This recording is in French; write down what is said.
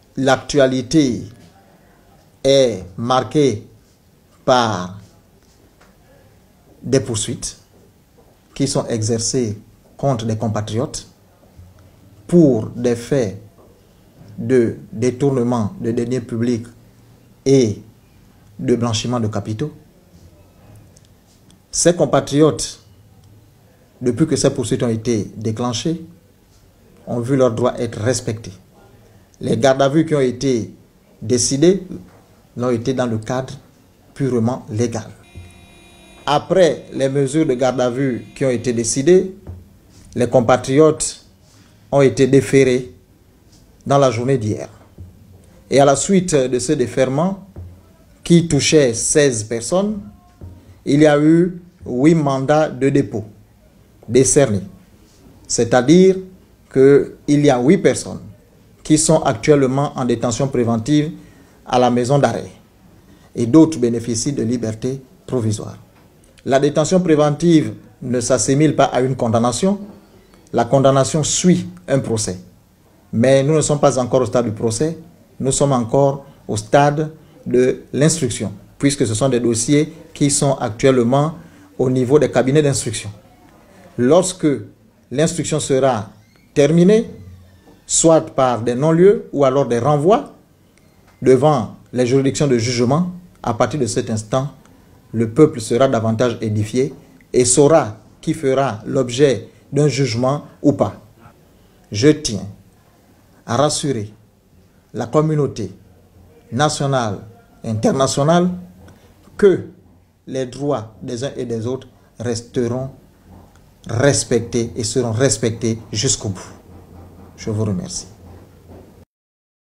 l'actualité est marquée par des poursuites qui sont exercées contre des compatriotes pour des faits de détournement de deniers publics et de blanchiment de capitaux. Ces compatriotes, depuis que ces poursuites ont été déclenchées, ont vu leurs droits être respectés. Les gardes à vue qui ont été décidés l'ont été dans le cadre purement légal. Après les mesures de garde à vue qui ont été décidées, les compatriotes ont été déférés dans la journée d'hier. Et à la suite de ce déferment, qui touchait 16 personnes, il y a eu 8 mandats de dépôt décernés. C'est-à-dire qu'il y a 8 personnes qui sont actuellement en détention préventive à la maison d'arrêt et d'autres bénéficient de liberté provisoire. La détention préventive ne s'assimile pas à une condamnation. La condamnation suit un procès. Mais nous ne sommes pas encore au stade du procès, nous sommes encore au stade de l'instruction, puisque ce sont des dossiers qui sont actuellement au niveau des cabinets d'instruction. Lorsque l'instruction sera terminée, soit par des non-lieux ou alors des renvois devant les juridictions de jugement, à partir de cet instant, le peuple sera davantage édifié et saura qui fera l'objet d'un jugement ou pas. Je tiens à rassurer la communauté nationale et internationale que les droits des uns et des autres resteront respectés et seront respectés jusqu'au bout. Je vous remercie.